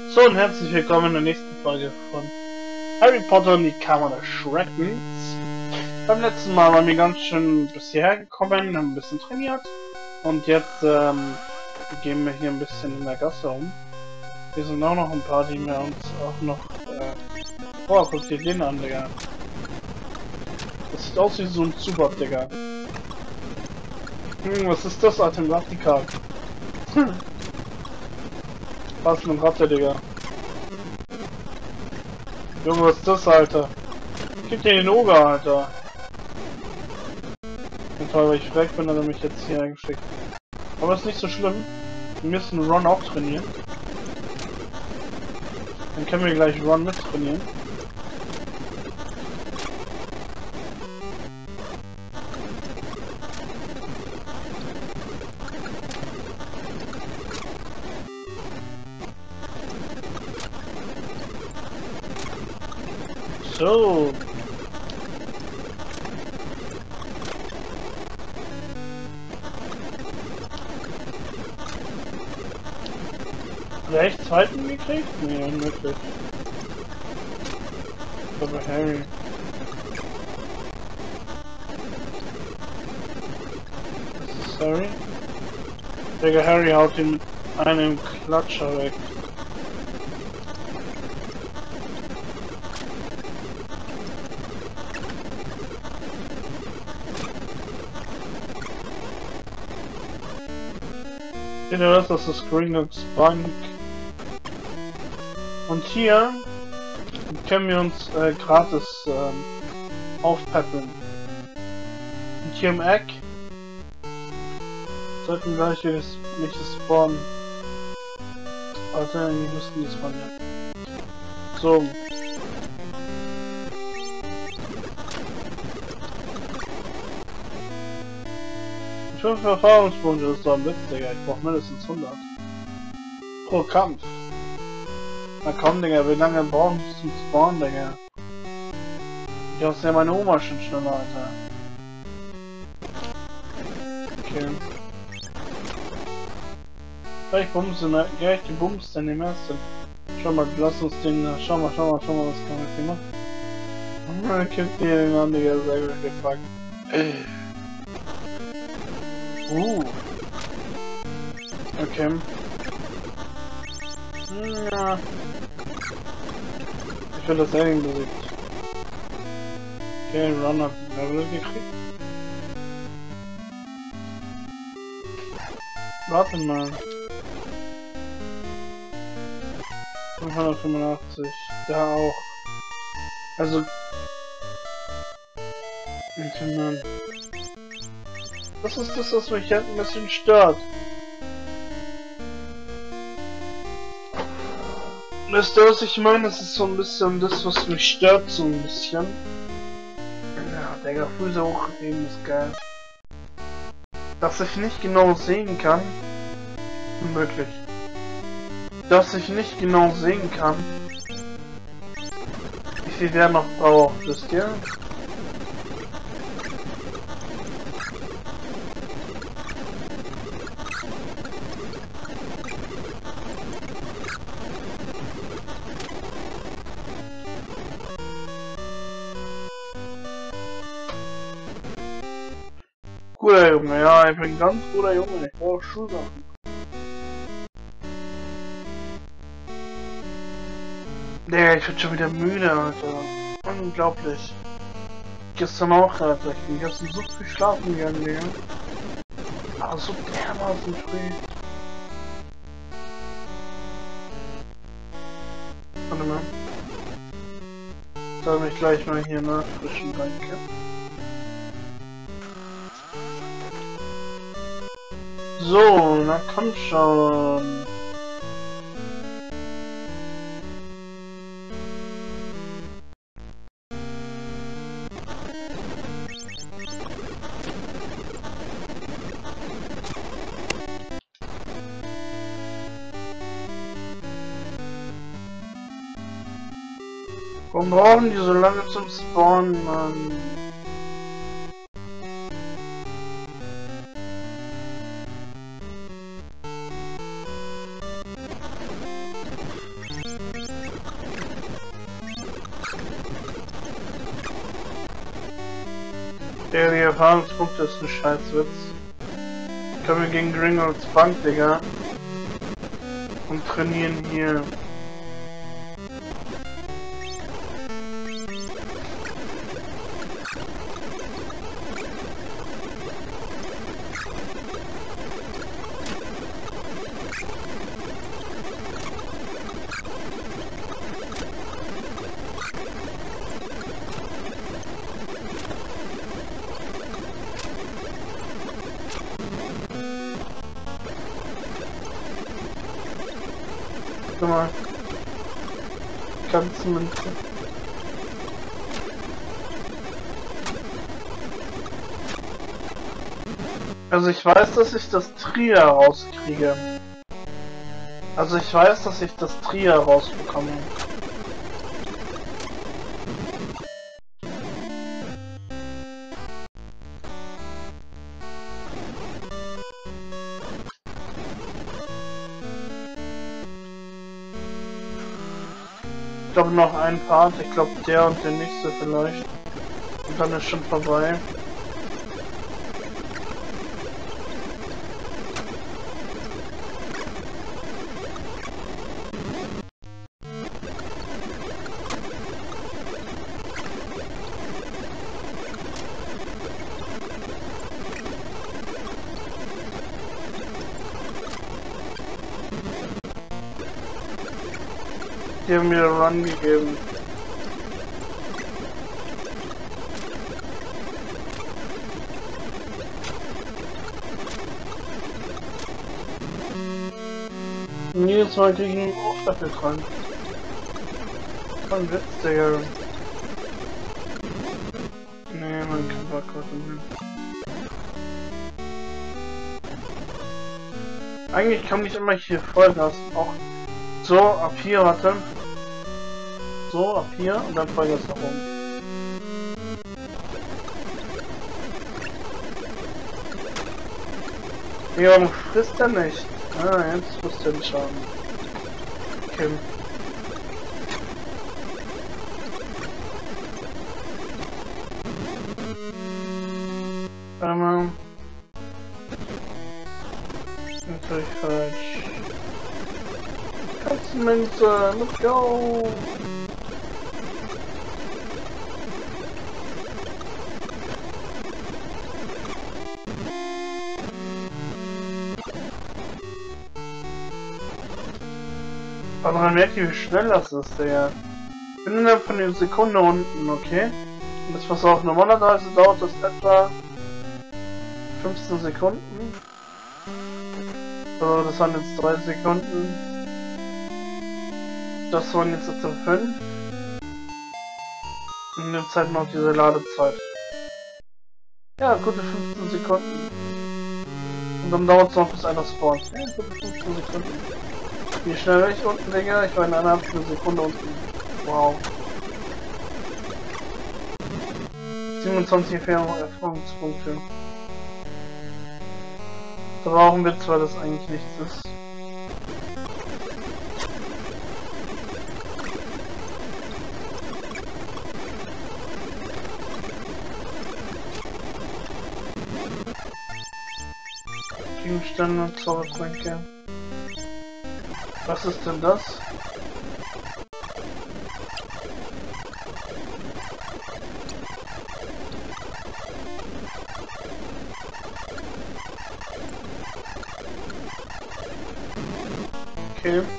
So und herzlich willkommen in der nächsten Folge von Harry Potter und die Kammer des Schreckens. Beim letzten Mal waren wir ganz schön bis hierher gekommen, haben ein bisschen trainiert und jetzt gehen wir hier ein bisschen in der Gasse rum. Hier sind auch noch ein paar, die wir uns auch noch... Oh, guck dir den an, Digga. Das sieht aus wie so ein Zubat, Digga. Was ist das, Alter? Ein Rattikal. Was für ein Ratte, Digga. Junge, was ist das, Alter? Gib dir den Oger, Alter. Toll, weil ich frech bin, hat er mich jetzt hier eingeschickt. Aber ist nicht so schlimm. Wir müssen Ron auch trainieren. Dann können wir gleich Ron mit trainieren. So. Hat er echt zweiten gekriegt? Nee, unmöglich. Aber Harry. Sorry. Digga, Harry haut ihn mit einem Klatscher weg. Seht ihr das? Das ist Gringotts Bank. Und hier können wir uns gratis aufpäppeln. Und hier im Eck sollten gleich welche spawnen. Warte, eigentlich müssten die spawnen. So. Ich 5 Erfahrungspunkte, das ist doch ein Witz, Digga. Ich brauch mindestens 100. Pro Kampf. Na komm, Digga, wie lange brauchen die zum Spawn, Digga? Ich hab's ja meine Oma schon schneller, Alter. Okay. Gleich bumsen, ne? Gleich die Bums denn im ersten. Schau mal, lass uns den, schau mal, was kann man hier machen? Kippt dir den an, Digga, sehr gut gefragt. Okay. Ja. Ich will das Alien besiegt. Okay, Ron hat ein Level gekriegt. Warte mal. 585. Da auch. Also. Das ist das, was mich halt ein bisschen stört. Wisst ihr, was ich meine? Das ist so ein bisschen das, was mich stört, so ein bisschen. Ja, Digga, Füße hochheben ist geil. Dass ich nicht genau sehen kann. Unmöglich. Dass ich nicht genau sehen kann, wie viel der noch braucht, wisst ihr? Guter Junge, ja, ich bin ein ganz guter Junge, ich brauche Schulsachen. Digga, ich bin schon wieder müde, Alter. Unglaublich. Gestern auch, Alter. Ich bin gestern so früh schlafen gegangen, Digga. Aber so dermaßen früh. Warte mal. Soll mich gleich mal hier nachfrischen, danke. So, na komm schon. Warum brauchen die so lange zum Spawnen, Mann? Ja, die Erfahrungspunkte ist ein Scheißwitz. Können wir gegen Gringolds Bank, Digga. Und trainieren hier. Guck mal. Ganz Münze. Also ich weiß, dass ich das Trier rauskriege. Also ich weiß, dass ich das Trier rausbekomme. Ich glaube noch ein Part, ich glaube der und der nächste vielleicht. Und dann ist schon vorbei. Die haben mir Run gegeben. Jedes Mal krieg ich einen Aufstaffeltrank. Voll Witz, Digga. Nee, man kann Barcode nicht. Eigentlich kann ich immer hier Vollgas. Auch so, ab hier, warte. So, ab hier und dann Vollgas nach oben. Ja, warum frisst er nicht? Ah, jetzt frisst er den Schaden. Okay. Natürlich falsch. Katzenminze, let's go! Aber man merkt, wie schnell das ist, Digga. Ich bin innerhalb von einer Sekunde unten, okay? Und das, was auch normalerweise dauert, ist etwa 15 Sekunden. Also, das waren jetzt 3 Sekunden. Das waren jetzt etwa 5. Und jetzt halt noch diese Ladezeit. Ja, gute 15 Sekunden. Und dann dauert es noch, bis einer spawnt. Ja, gute 15 Sekunden. Wie schnell bin ich unten, Digga? Ich war in einer Sekunde unten. Wow. 27 Erfahrungspunkte. Da brauchen wir zwar, dass eigentlich nichts ist. Gegenstände und Zaubertränke. Was ist denn das? Okay.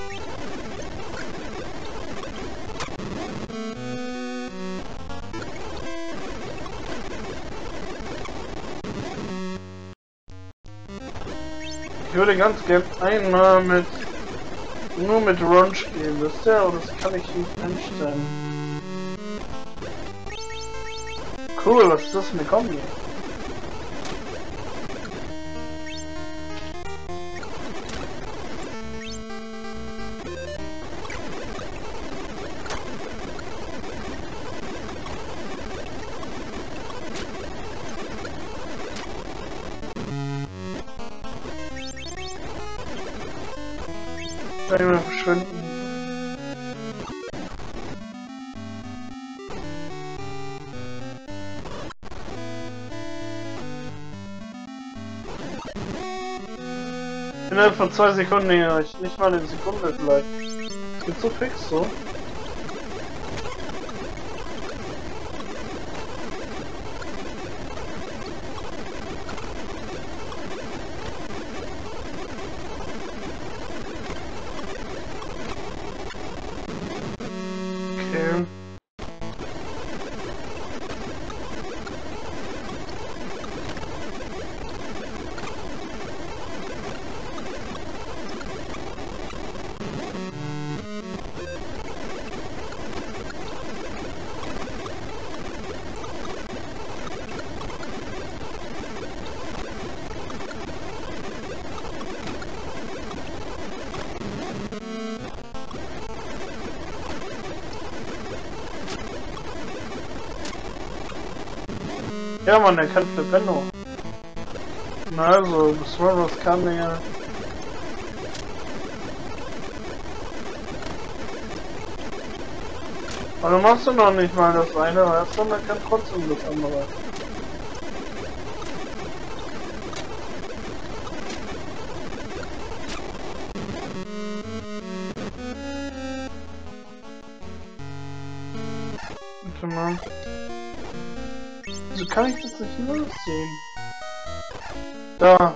Ich würde ganz gern einmal nur mit Ron spielen, wisst ihr? Aber das kann ich nicht einstellen. Cool, was ist das für eine Kombi? Einmal verschwinden. Innerhalb von 2 Sekunden, ja, nicht mal eine Sekunde vielleicht. Es geht so fix so. Okay. Ja, Mann, er kann Flipendo. Na also, Swervers kann ja. Aber du machst du noch nicht mal das eine, weißt du, dann kann trotzdem das andere. Warte mal. So kann ich das nicht nachsehen. Da.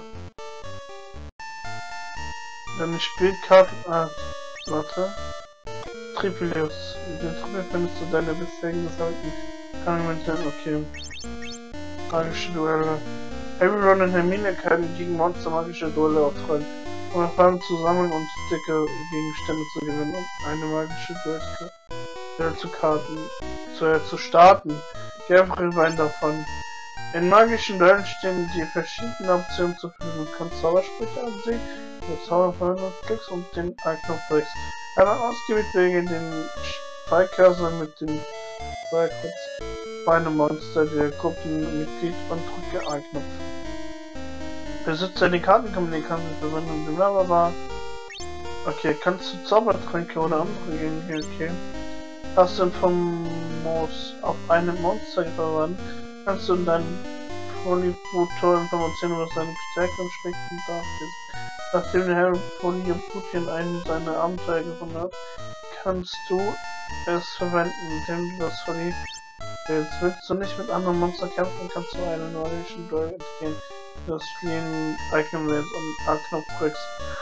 Deine Spielkarten. Ah, warte. Triplius. Mit dem Triple findest du deine bisherigen gesamten Elemente. Okay. Magische Duelle. Harry, Ron und Hermine können gegen Monster magische Duelle auftreten, um Erfahrung zu sammeln und dicke Gegenstände zu gewinnen und eine magische Duell zu starten. Geh einfach über einen davon. In magischen Duellen stehen dir verschiedene Optionen zur Verfügung. Du kannst Zaubersprüche ansehen, über Zauberverwendung klickst und den A-Knopf drückst. Einmal ausgewählt wähle den Pfeilcursor mit dem Zweikreuz bei einem Monster der Gruppenmitglied und drücke A-Knopf. Besitze die Kartenkombination verwenden, blablabla. Okay, kannst du Zaubertränke oder andere Gänge, okay. Hast du vom Moos auf einen Monster verwandt, kannst du deinen Polyputor Informationen über seine Stärke und Schwächen nachlesen. Nachdem der Herr Polyputin einen seiner Abenteuer gefunden hat, kannst du es verwenden, indem du das verliebst. Willst du nicht mit anderen Monstern kämpfen, kannst du einen magischen Duell entgehen. Das Fliehen eignen wir jetzt und A-Knopf drückst.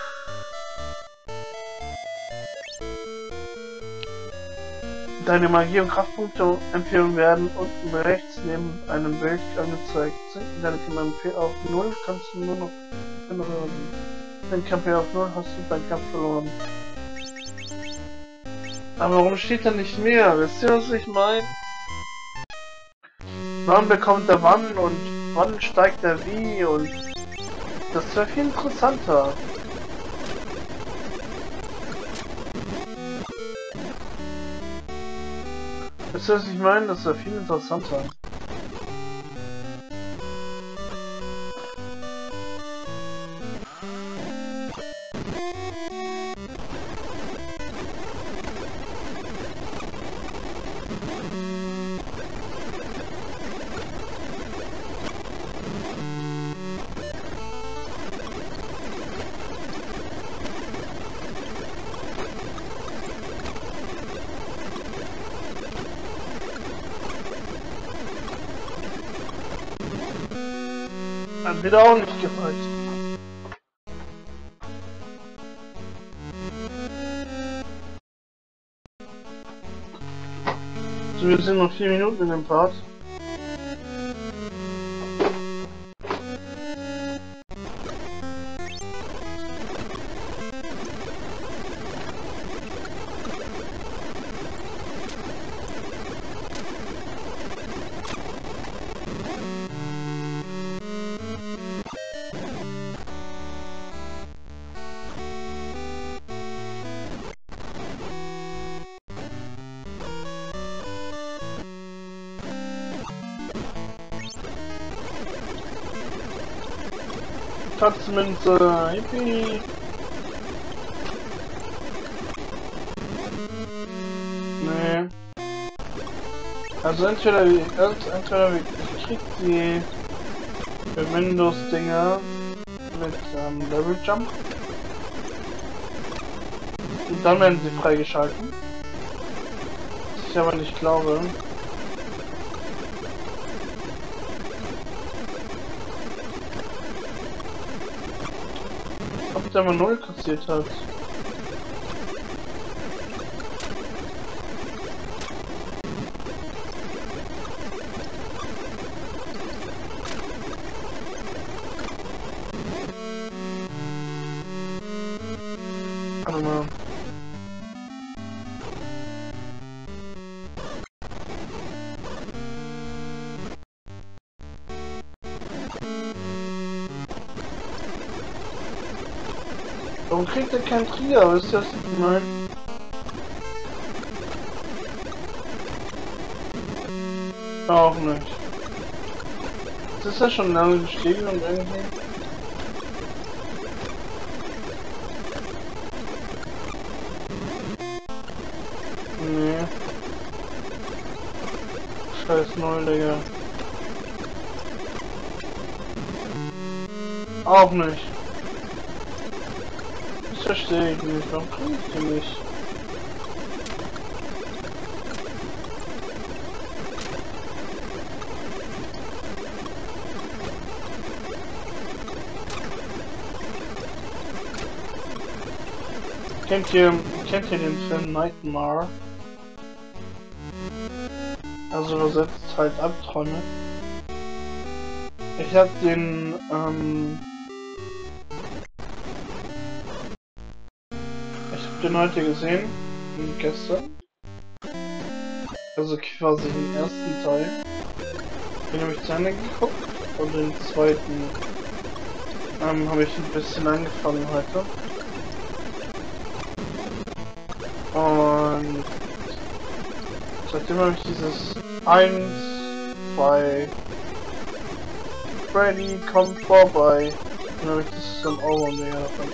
Deine Magie- und Kraftpunkte Empfehlungen werden unten rechts neben einem Bild angezeigt. Sinken deine KP auf 0, kannst du nur noch generieren. Wenn KP auf 0 hast du deinen Kampf verloren. Aber warum steht da nicht mehr? Wisst ihr, was ich meine? Wann bekommt er wann und wann steigt er wie und das wäre viel interessanter. Wisst ihr, was ich meine? Das wäre viel interessanter. Hat wieder auch nicht gereicht. So, wir sind noch 4 Minuten in dem Part. Schatzmünze, yippie! Nee. Also ich krieg die Windows-Dinger mit Level Jump Dann werden sie freigeschalten. Was ich aber nicht glaube. Ob der mal 0 kassiert hat. Warte mal. Warum kriegt er kein Trigger? Wisst ihr, was ich meine? Auch nicht. Das ist ja schon lange gestiegen und irgendwie. Nee. Scheiß 0, Digga. Auch nicht. Das verstehe ich nicht. Warum kriege ich die nicht? Kennt ihr den Film Nightmare? Also übersetzt halt Albträume. Ich hab den heute gesehen. Gestern. Also quasi den ersten Teil. Den habe ich zu Ende geguckt. Und den zweiten habe ich ein bisschen angefangen heute. Und seitdem habe ich dieses 1, 2, Freddy kommt vorbei. Dann habe ich das dann auch mehr davon.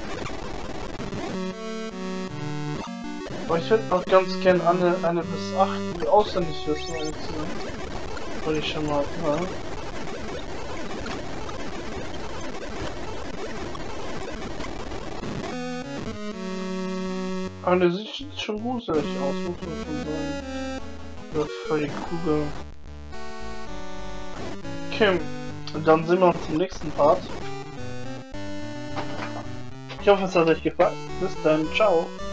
Aber ich würde noch ganz gern eine bis 8 die auswendig wissen, weil ich schon mal war. Aber der sieht schon gruselig aus, muss man schon sagen. Das ist voll die Kugel. Okay, und dann sehen wir uns im nächsten Part. Ich hoffe, es hat euch gefallen. Bis dann, ciao.